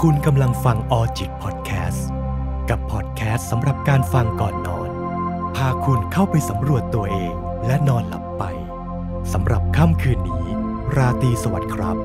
คุณกำลังฟังออจิตพอดแคสต์กับพอดแคสต์สำหรับการฟังก่อนนอนพาคุณเข้าไปสำรวจตัวเองและนอนหลับไปสำหรับค่ำคืนนี้ราตรีสวัสดิ์ครับ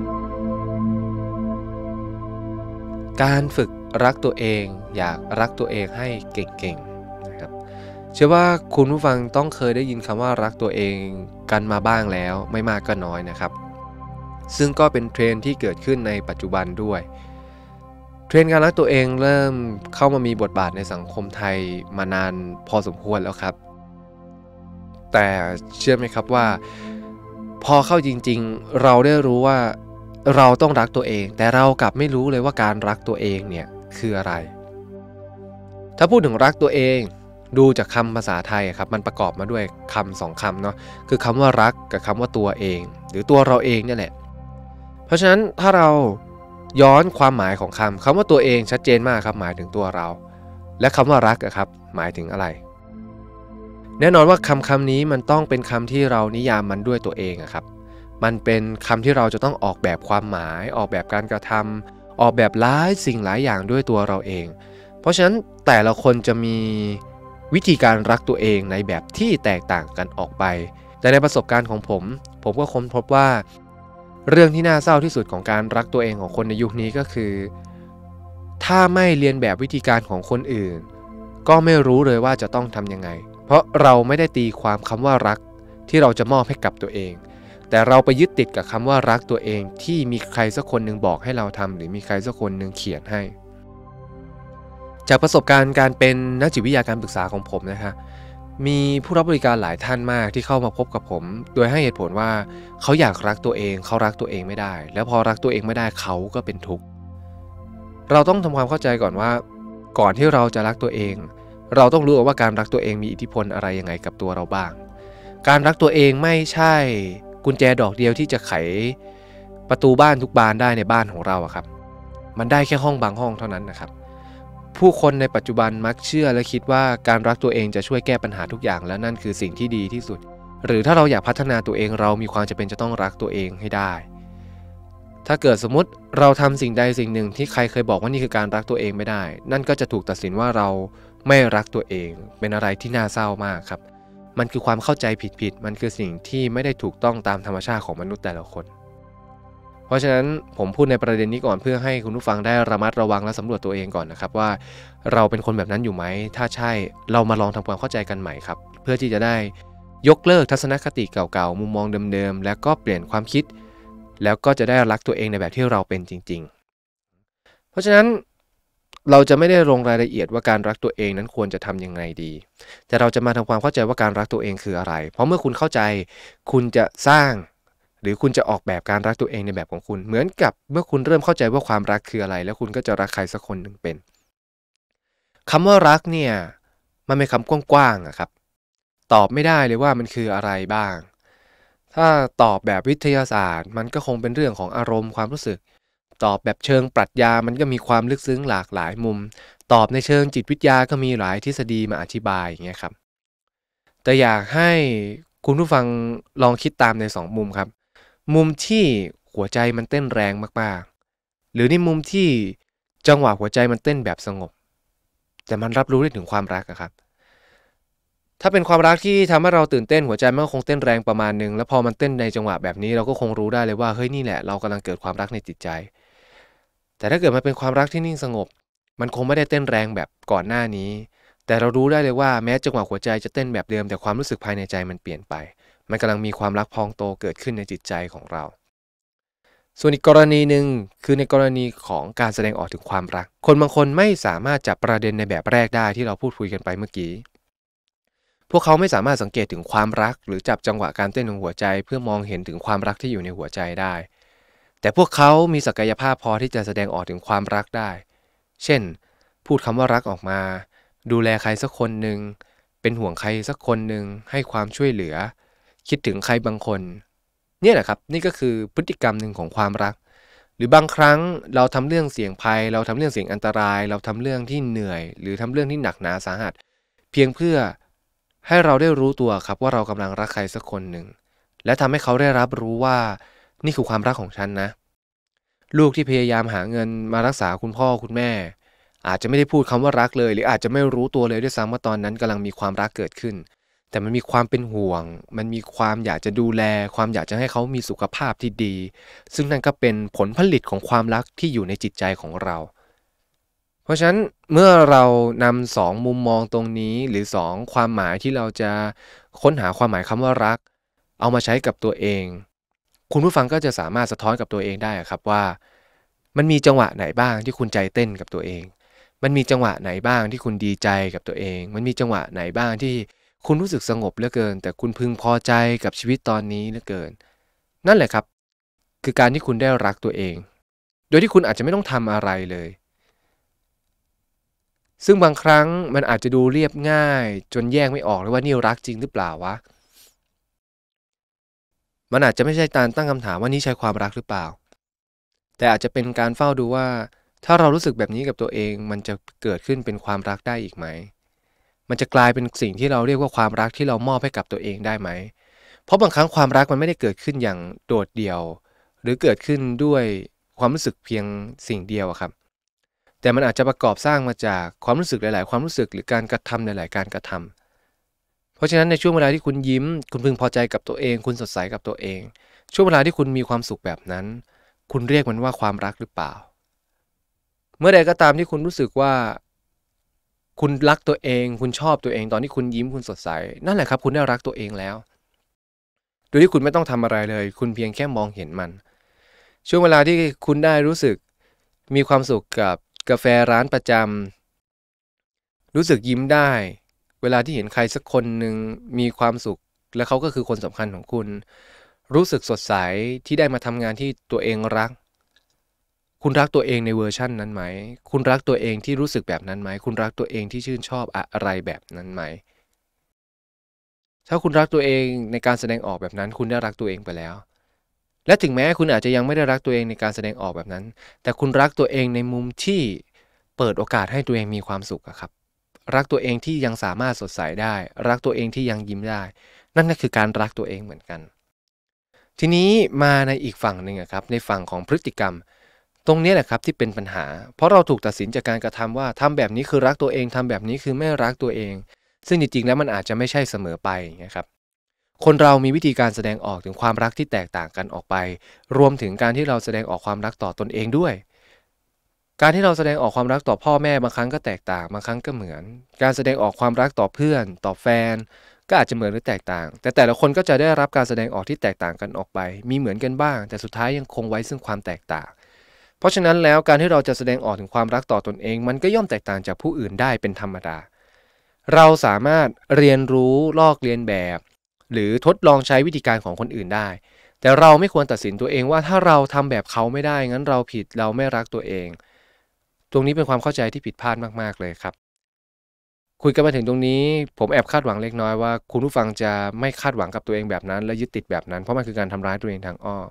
การฝึกรักตัวเองอยากรักตัวเองให้เก่งๆนะครับเชื่อว่าคุณผู้ฟังต้องเคยได้ยินคำว่ารักตัวเองกันมาบ้างแล้วไม่มากก็น้อยนะครับซึ่งก็เป็นเทรนด์ที่เกิดขึ้นในปัจจุบันด้วยเทรนด์การรักตัวเองเริ่มเข้ามามีบทบาทในสังคมไทยมานานพอสมควรแล้วครับแต่เชื่อไหมครับว่าพอเข้าจริงๆเราได้รู้ว่าเราต้องรักตัวเองแต่เรากลับไม่รู้เลยว่าการรักตัวเองเนี่ยคืออะไรถ้าพูดถึงรักตัวเองดูจากคำภาษาไทยครับมันประกอบมาด้วยคำสองคำเนาะคือคำว่ารักกับคำว่าตัวเองหรือตัวเราเองนี่แหละเพราะฉะนั้นถ้าเราย้อนความหมายของคำว่าตัวเองชัดเจนมากครับหมายถึงตัวเราและคำว่ารักครับหมายถึงอะไรแน่นอนว่าคำนี้มันต้องเป็นคำที่เรานิยามมันด้วยตัวเองครับมันเป็นคำที่เราจะต้องออกแบบความหมายออกแบบการกระทำออกแบบหลายสิ่งหลายอย่างด้วยตัวเราเองเพราะฉะนั้นแต่ละคนจะมีวิธีการรักตัวเองในแบบที่แตกต่างกันออกไปแต่ในประสบการณ์ของผมก็ค้นพบว่าเรื่องที่น่าเศร้าที่สุดของการรักตัวเองของคนในยุคนี้ก็คือถ้าไม่เรียนแบบวิธีการของคนอื่นก็ไม่รู้เลยว่าจะต้องทำยังไงเพราะเราไม่ได้ตีความคำว่ารักที่เราจะมอบให้กับตัวเองแต่เราไปยึดติดกับคำว่ารักตัวเองที่มีใครสักคนหนึ่งบอกให้เราทำหรือมีใครสักคนหนึ่งเขียนให้จากประสบการณ์การเป็นนักจิตวิทยาการปรึกษาของผมนะคะมีผู้รับบริการหลายท่านมากที่เข้ามาพบกับผมโดยให้เหตุผลว่าเขาอยากรักตัวเองเขารักตัวเองไม่ได้แล้วพอรักตัวเองไม่ได้เขาก็เป็นทุกข์เราต้องทำความเข้าใจก่อนว่าก่อนที่เราจะรักตัวเองเราต้องรู้ว่าการรักตัวเองมีอิทธิพลอะไรยังไงกับตัวเราบ้างการรักตัวเองไม่ใช่กุญแจดอกเดียวที่จะไขประตูบ้านทุกบานได้ในบ้านของเราครับมันได้แค่ห้องบางห้องเท่านั้นนะครับผู้คนในปัจจุบันมักเชื่อและคิดว่าการรักตัวเองจะช่วยแก้ปัญหาทุกอย่างและนั่นคือสิ่งที่ดีที่สุดหรือถ้าเราอยากพัฒนาตัวเองเรามีความจำเป็นจะต้องรักตัวเองให้ได้ถ้าเกิดสมมติเราทำสิ่งใดสิ่งหนึ่งที่ใครเคยบอกว่านี่คือการรักตัวเองไม่ได้นั่นก็จะถูกตัดสินว่าเราไม่รักตัวเองเป็นอะไรที่น่าเศร้ามากครับมันคือความเข้าใจผิดมันคือสิ่งที่ไม่ได้ถูกต้องตามธรรมชาติของมนุษย์แต่ละคนเพราะฉะนั้นผมพูดในประเด็นนี้ก่อนเพื่อให้คุณผู้ฟังได้ระมัดระวังและสำรวจตัวเองก่อนนะครับว่าเราเป็นคนแบบนั้นอยู่ไหมถ้าใช่เรามาลองทำความเข้าใจกันใหม่ครับเพื่อที่จะได้ยกเลิกทัศนคติเก่าๆมุมมองเดิมๆแล้วก็เปลี่ยนความคิดแล้วก็จะได้รักตัวเองในแบบที่เราเป็นจริงๆเพราะฉะนั้นเราจะไม่ได้ลงรายละเอียดว่าการรักตัวเองนั้นควรจะทำยังไงดีแต่เราจะมาทำความเข้าใจว่าการรักตัวเองคืออะไรเพราะเมื่อคุณเข้าใจคุณจะสร้างหรือคุณจะออกแบบการรักตัวเองในแบบของคุณเหมือนกับเมื่อคุณเริ่มเข้าใจว่าความรักคืออะไรแล้วคุณก็จะรักใครสักคนหนึ่งเป็นคำว่ารักเนี่ยมันเป็นคำกว้างๆครับตอบไม่ได้เลยว่ามันคืออะไรบ้างถ้าตอบแบบวิทยาศาสตร์มันก็คงเป็นเรื่องของอารมณ์ความรู้สึกตอบแบบเชิงปรัชญามันก็มีความลึกซึ้งหลากหลายมุมตอบในเชิงจิตวิทยาก็มีหลายทฤษฎีมาอธิบายอย่างเงี้ยครับแต่อยากให้คุณผู้ฟังลองคิดตามใน2มุมครับมุมที่หัวใจมันเต้นแรงมากๆหรือในมุมที่จังหวะหัวใจมันเต้นแบบสงบแต่มันรับรู้ได้ถึงความรักครับถ้าเป็นความรักที่ทำให้เราตื่นเต้นหัวใจมันก็คงเต้นแรงประมาณนึงแล้วพอมันเต้นในจังหวะแบบนี้เราก็คงรู้ได้เลยว่าเฮ้ยนี่แหละเรากำลังเกิดความรักในจิตใจแต่ถ้าเกิดมันเป็นความรักที่นิ่งสงบมันคงไม่ได้เต้นแรงแบบก่อนหน้านี้แต่เรารู้ได้เลยว่าแม้จังหวะหัวใจจะเต้นแบบเดิมแต่ความรู้สึกภายในใจมันเปลี่ยนไปมันกำลังมีความรักพองโตเกิดขึ้นในจิตใจของเราส่วนอีกกรณีหนึ่งคือในกรณีของการแสดงออกถึงความรักคนบางคนไม่สามารถจับประเด็นในแบบแรกได้ที่เราพูดคุยกันไปเมื่อกี้พวกเขาไม่สามารถสังเกตถึงความรักหรือจับจังหวะการเต้นของหัวใจเพื่อมองเห็นถึงความรักที่อยู่ในหัวใจได้แต่พวกเขามีศักยภาพพอที่จะแสดงออกถึงความรักได้เช่นพูดคำว่ารักออกมาดูแลใครสักคนหนึ่งเป็นห่วงใครสักคนหนึ่งให้ความช่วยเหลือคิดถึงใครบางคนเนี่ยแหละครับนี่ก็คือพฤติกรรมหนึ่งของความรักหรือบางครั้งเราทำเรื่องเสี่ยงภัยเราทำเรื่องเสี่ยงอันตรายเราทำเรื่องที่เหนื่อยหรือทำเรื่องที่หนักหนาสาหัสเพียงเพื่อให้เราได้รู้ตัวครับว่าเรากำลังรักใครสักคนหนึ่งและทำให้เขาได้รับรู้ว่านี่คือความรักของฉันนะลูกที่พยายามหาเงินมารักษาคุณพ่อคุณแม่อาจจะไม่ได้พูดคำว่ารักเลยหรืออาจจะไม่รู้ตัวเลยด้วยซ้ำว่าตอนนั้นกำลังมีความรักเกิดขึ้นแต่มันมีความเป็นห่วงมันมีความอยากจะดูแลความอยากจะให้เขามีสุขภาพที่ดีซึ่งนั่นก็เป็นผลผลิตของความรักที่อยู่ในจิตใจของเราเพราะฉะนั้นเมื่อเรานำ2มุมมองตรงนี้หรือ2ความหมายที่เราจะค้นหาความหมายคำว่ารักเอามาใช้กับตัวเองคุณผู้ฟังก็จะสามารถสะท้อนกับตัวเองได้ครับว่ามันมีจังหวะไหนบ้างที่คุณใจเต้นกับตัวเองมันมีจังหวะไหนบ้างที่คุณดีใจกับตัวเองมันมีจังหวะไหนบ้างที่คุณรู้สึกสงบเหลือเกินแต่คุณพึงพอใจกับชีวิตตอนนี้เหลือเกินนั่นแหละครับคือการที่คุณได้รักตัวเองโดยที่คุณอาจจะไม่ต้องทำอะไรเลยซึ่งบางครั้งมันอาจจะดูเรียบง่ายจนแยกไม่ออกเลยว่านี่รักจริงหรือเปล่าวะมันอาจจะไม่ใช่การตั้งคำถามว่านี่ใช่ความรักหรือเปล่าแต่อาจจะเป็นการเฝ้าดูว่าถ้าเรารู้สึกแบบนี้กับตัวเองมันจะเกิดขึ้นเป็นความรักได้อีกไหมมันจะกลายเป็นสิ่งที่เราเรียกว่าความรักที่เรามอบให้กับตัวเองได้ไหมเพราะบางครั้งความรักมันไม่ได้เกิดขึ้นอย่างโดดเดี่ยวหรือเกิดขึ้นด้วยความรู้สึกเพียงสิ่งเดียวครับแต่มันอาจจะประกอบสร้างมาจากความรู้สึกหลายๆความรู้สึกหรือการกระทำหลายๆการกระทำเพราะฉะนั้นในช่วงเวลาที่คุณยิ้มคุณพึงพอใจกับตัวเองคุณสดใสกับตัวเองช่วงเวลาที่คุณมีความสุขแบบนั้นคุณเรียกมันว่าความรักหรือเปล่าเมื่อใดก็ตามที่คุณรู้สึกว่าคุณรักตัวเองคุณชอบตัวเองตอนที่คุณยิ้มคุณสดใสนั่นแหละครับคุณได้รักตัวเองแล้วโดยที่คุณไม่ต้องทำอะไรเลยคุณเพียงแค่มองเห็นมันช่วงเวลาที่คุณได้รู้สึกมีความสุขกับกาแฟร้านประจำรู้สึกยิ้มได้เวลาที่เห็นใครสักคนหนึ่งมีความสุขและเขาก็คือคนสำคัญของคุณรู้สึกสดใสที่ได้มาทำงานที่ตัวเองรักคุณรักตัวเองในเวอร์ชั่นนั้นไหมคุณรักตัวเองที่รู้สึกแบบนั้นไหมคุณรักตัวเองที่ชื่นชอบอะไรแบบนั้นไหมถ้าคุณรักตัวเองในการแสดงออกแบบนั้นคุณได้รักตัวเองไปแล้วและถึงแม้คุณอาจจะยังไม่ได้รักตัวเองในการแสดงออกแบบนั้นแต่คุณรักตัวเองในมุมที่เปิดโอกาสให้ตัวเองมีความสุขอะครับรักตัวเองที่ยังสามารถสดใสได้รักตัวเองที่ยังยิ้มได้นั่นก็คือการรักตัวเองเหมือนกันทีนี้มาในอีกฝั่งหนึ่งครับในฝั่งของพฤติกรรมตรงนี้แหละครับที่เป็นปัญหาเพราะเราถูกตัดสินจากการกระทำว่าทำแบบนี้คือรักตัวเองทำแบบนี้คือไม่รักตัวเองซึ่งจริงๆแล้วมันอาจจะไม่ใช่เสมอไปนะครับคนเรามีวิธีการแสดงออกถึงความรักที่แตกต่างกันออกไปรวมถึงการที่เราแสดงออกความรักต่อตนเองด้วยการที่เราแสดงออกความรักต่อพ่อแม่บางครั้งก็แตกต่างบางครั้งก็เหมือนการแสดงออกความรักต่อเพื่อนต่อแฟนก็อาจจะเหมือนหรือแตกต่างแต่ละคนก็จะได้รับการแสดงออกที่แตกต่างกันออกไปมีเหมือนกันบ้างแต่สุดท้ายยังคงไว้ซึ่งความแตกต่างเพราะฉะนั้นแล้วการที่เราจะแสดงออกถึงความรักต่อตนเองมันก็ย่อมแตกต่างจากผู้อื่นได้เป็นธรรมดาเราสามารถเรียนรู้ลอกเลียนแบบหรือทดลองใช้วิธีการของคนอื่นได้แต่เราไม่ควรตัดสินตัวเองว่าถ้าเราทำแบบเขาไม่ได้งั้นเราผิดเราไม่รักตัวเองตรงนี้เป็นความเข้าใจที่ผิดพลาดมากๆเลยครับคุยกันมาถึงตรงนี้ผมแอบคาดหวังเล็กน้อยว่าคุณผู้ฟังจะไม่คาดหวังกับตัวเองแบบนั้นและยึดติดแบบนั้นเพราะมันคือการทำร้ายตัวเองทางอ้อม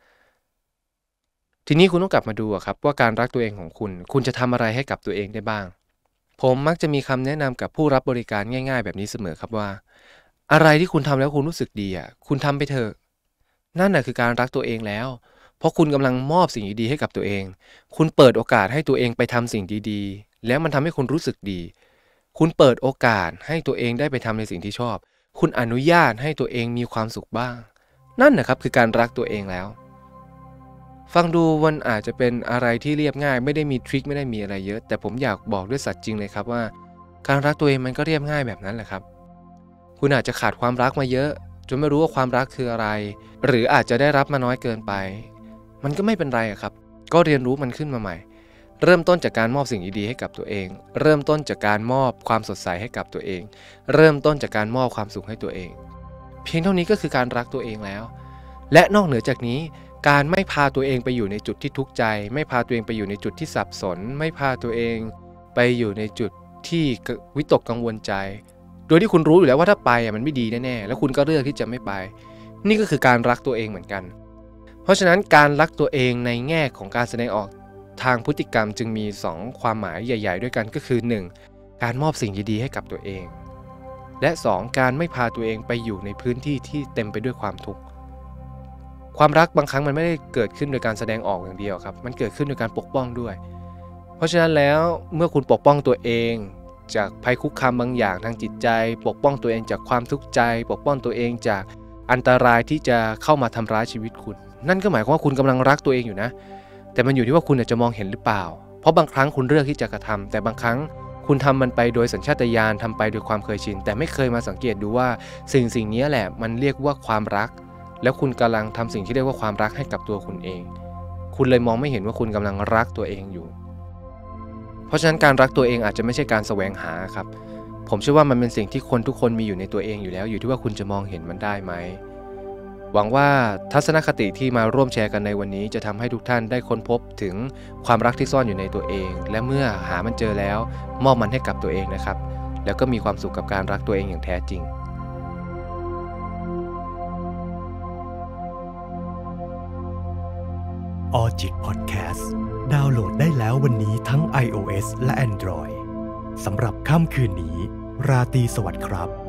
ทีนี้คุณต้องกลับมาดูครับว่าการรักตัวเองของคุณจะทำอะไรให้กับตัวเองได้บ้างผมมักจะมีคำแนะนำกับผู้รับบริการง่ายๆแบบนี้เสมอครับว่าอะไรที่คุณทำแล้วคุณรู้สึกดีคุณทำไปเถอะนั่นคือการรักตัวเองแล้วเพราะคุณกำลังมอบสิ่งดีๆให้กับตัวเองคุณเปิดโอกาสให้ตัวเองไปทำสิ่งดีๆแล้วมันทำให้คุณรู้สึกดีคุณเปิดโอกาสให้ตัวเองได้ไปทำในสิ่งที่ชอบคุณอนุญาตให้ตัวเองมีความสุขบ้างนั่นนะครับคือการรักตัวเองแล้วฟังดูมันอาจจะเป็นอะไรที่เรียบง่ายไม่ได้มีทริคไม่ได้มีอะไรเยอะแต่ผมอยากบอกด้วยสัตย์จริงเลยครับว่าการรักตัวเองมันก็เรียบง่ายแบบนั้นแหละครับคุณอาจจะขาดความรักมาเยอะจนไม่รู้ว่าความรักคืออะไรหรืออาจจะได้รับมาน้อยเกินไปมันก็ไม่เป็นไรครับก็เรียนรู้มันขึ้นมาใหม่เริ่มต้นจากการมอบสิ่งดีๆให้กับตัวเองเริ่มต้นจากการมอบความสดใสให้กับตัวเองเริ่มต้นจากการมอบความสุขให้ตัวเองเพียงเท่านี้ก็คือการรักตัวเองแล้วและนอกเหนือจากนี้การไม่พาตัวเองไปอยู่ในจุดที่ทุกข์ใจไม่พาตัวเองไปอยู่ในจุดที่สับสนไม่พาตัวเองไปอยู่ในจุดที่วิตกกังวลใจโดยที่คุณรู้อยู่แล้วว่าถ้าไปมันไม่ดีแน่ๆแล้วคุณก็เลือกที่จะไม่ไปนี่ก็คือการรักตัวเองเหมือนกันเพราะฉะนั้นการรักตัวเองในแง่ของการแสดงออกทางพฤติกรรมจึงมี2ความหมายใหญ่ๆด้วยกันก็คือ1การมอบสิ่งดีๆให้กับตัวเองและ2การไม่พาตัวเองไปอยู่ในพื้นที่ที่เต็มไปด้วยความทุกข์ความรักบางครั้งมันไม่ได้เกิดขึ้นโดยการแสดงออกอย่างเดียวครับมันเกิดขึ้นโดยการปกป้องด้วยเพราะฉะนั้นแล้วเมื่อคุณปกป้องตัวเองจากภัยคุกคามบางอย่างทางจิตใจปกป้องตัวเองจากความทุกข์ใจปกป้องตัวเองจากอันตรายที่จะเข้ามาทำร้ายชีวิตคุณนั่นก็หมายความว่าคุณกำลังรักตัวเองอยู่นะแต่มันอยู่ที่ว่าคุณจะมองเห็นหรือเปล่าเพราะบางครั้งคุณเลือกที่จะกระทำแต่บางครั้งคุณทำมันไปโดยสัญชาตญาณทำไปโดยความเคยชินแต่ไม่เคยมาสังเกตดูว่าสิ่งนี้แหละมันเรียกว่าความรักแล้วคุณกำลังทำสิ่งที่เรียกว่าความรักให้กับตัวคุณเองคุณเลยมองไม่เห็นว่าคุณกำลังรักตัวเองอยู่เพราะฉะนั้นการรักตัวเองอาจจะไม่ใช่การแสวงหาครับผมเชื่อว่ามันเป็นสิ่งที่คนทุกคนมีอยู่ในตัวเองอยู่แล้วอยู่ที่ว่าคุณจะมองเห็นมันได้ไหมหวังว่าทัศนคติที่มาร่วมแชร์กันในวันนี้จะทำให้ทุกท่านได้ค้นพบถึงความรักที่ซ่อนอยู่ในตัวเองและเมื่อหามันเจอแล้วมอบมันให้กับตัวเองนะครับแล้วก็มีความสุขกับการรักตัวเองอย่างแท้จริงออจิตพอดแคสต์ดาวน์โหลดได้แล้ววันนี้ทั้ง iOS และ Android สำหรับค่ำคืนนี้ราตรีสวัสดิ์ครับ